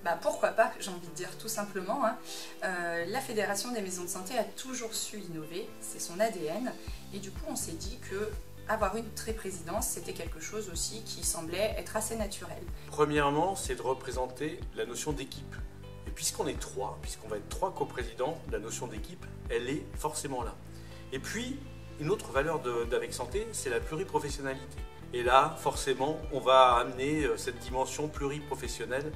Pourquoi pas, j'ai envie de dire tout simplement. Hein. La Fédération des maisons de santé a toujours su innover, c'est son ADN, et du coup on s'est dit que avoir une pré-présidence, c'était quelque chose aussi qui semblait être assez naturel. Premièrement, c'est de représenter la notion d'équipe. Et puisqu'on est trois, puisqu'on va être trois coprésidents, la notion d'équipe, elle est forcément là. Et puis, une autre valeur d'Avec Santé, c'est la pluriprofessionnalité. Et là, forcément, on va amener cette dimension pluriprofessionnelle.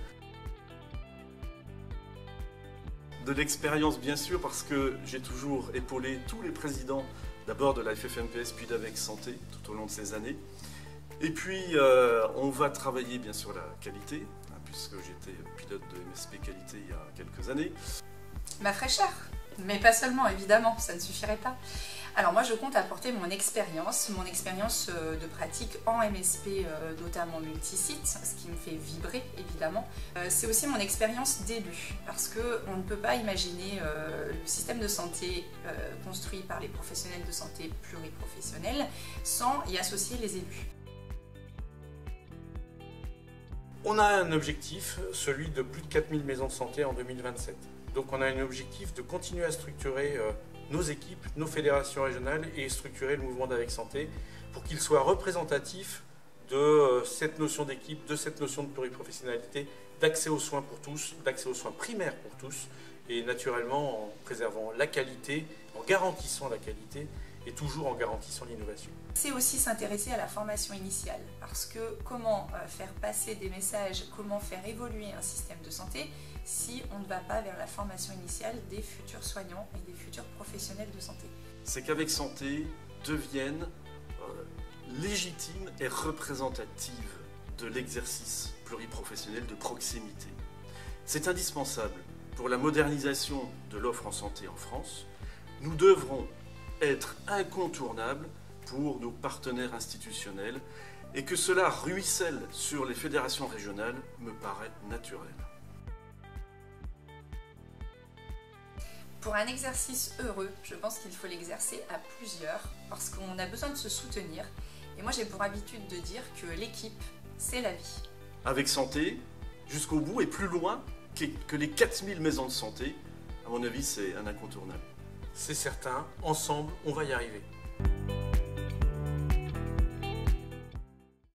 De l'expérience, bien sûr, parce que j'ai toujours épaulé tous les présidents, d'abord de la FFMPS, puis d'Avec Santé, tout au long de ces années. Et puis, on va travailler, bien sûr, la qualité, hein, puisque j'étais pilote de MSP Qualité il y a quelques années. Ma fraîcheur, mais pas seulement, évidemment, ça ne suffirait pas. Alors moi, je compte apporter mon expérience de pratique en MSP, notamment multisite, ce qui me fait vibrer, évidemment. C'est aussi mon expérience d'élu, parce qu'on ne peut pas imaginer le système de santé construit par les professionnels de santé pluriprofessionnels sans y associer les élus. On a un objectif, celui de plus de 4000 maisons de santé en 2027. Donc on a un objectif de continuer à structurer nos équipes, nos fédérations régionales et structurer le mouvement d'Avec Santé pour qu'il soit représentatif de cette notion d'équipe, de cette notion de pluriprofessionnalité, d'accès aux soins pour tous, d'accès aux soins primaires pour tous et naturellement en préservant la qualité, en garantissant la qualité et toujours en garantissant l'innovation. C'est aussi s'intéresser à la formation initiale, parce que comment faire passer des messages, comment faire évoluer un système de santé si on ne va pas vers la formation initiale des futurs soignants et des futurs professionnels de santé. C'est qu'Avec Santé devienne légitime et représentative de l'exercice pluriprofessionnel de proximité. C'est indispensable pour la modernisation de l'offre en santé en France. Nous devrons être incontournables pour nos partenaires institutionnels et que cela ruisselle sur les fédérations régionales me paraît naturel. Pour un exercice heureux, je pense qu'il faut l'exercer à plusieurs parce qu'on a besoin de se soutenir. Et moi j'ai pour habitude de dire que l'équipe, c'est la vie. Avec Santé, jusqu'au bout et plus loin que les 4000 maisons de santé, à mon avis c'est un incontournable. C'est certain, ensemble on va y arriver.